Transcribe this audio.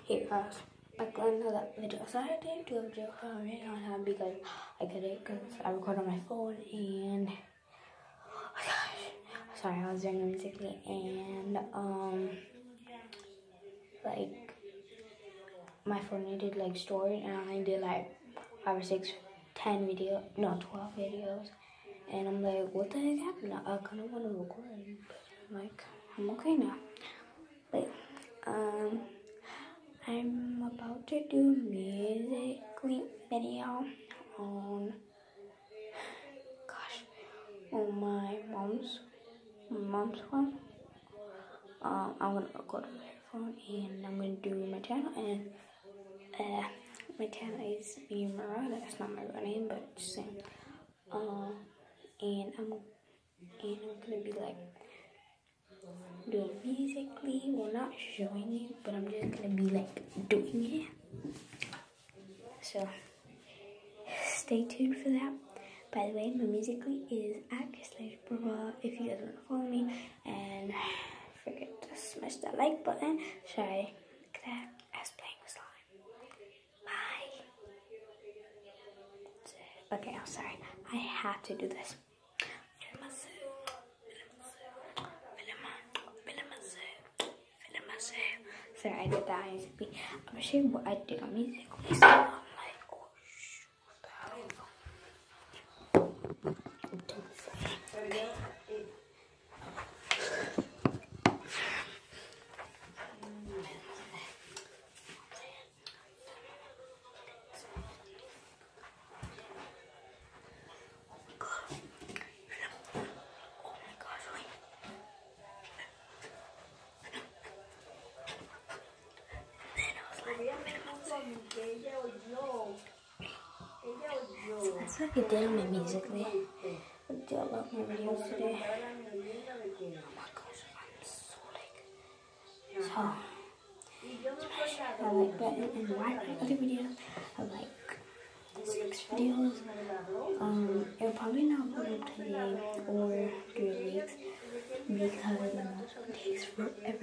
like another video. So I didn't do a video for a really long time because I couldn't, because I record on my phone and oh my gosh, sorry, I was doing it musically and like my phone needed like storage and I did like 5 or 6, 10 videos, no 12 videos, and I'm like, what the heck happened? I kind of want to record, but I'm like, I'm okay now. But I'm about to do a musically video on, on my mom's phone. I'm gonna record on her phone and I'm gonna do my channel, and my channel is Mara. That's not my real name, but just saying. And I'm gonna be like doing musically, well not showing it, but I'm just gonna be like doing it. So stay tuned for that. By the way, my musically is @/Brava if you guys want to follow me, and forget to smash that like button. Sorry, look at that, ass playing with slime. Bye. Okay, I'm sorry. I have to do this. Sorry, I did that musically. I'm gonna show you what I did on musically. So I'm like, oh shoot, what the hell? Okay. So that's what I did on my musically. I did a lot more videos today. Oh my gosh, I'm so like. So smash that like button and watch my other videos. I have like 6 videos. It'll probably not go up today or 3 weeks because my mom's phone takes forever